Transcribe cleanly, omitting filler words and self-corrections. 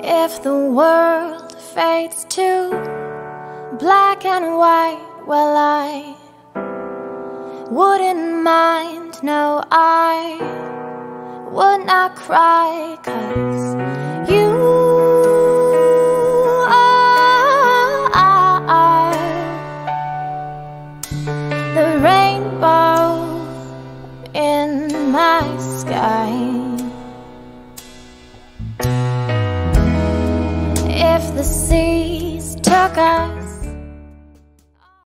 If the world fades to black and white, well, I wouldn't mind, no, I would not cry, 'cause you are the rainbow in my sky. If the seas took us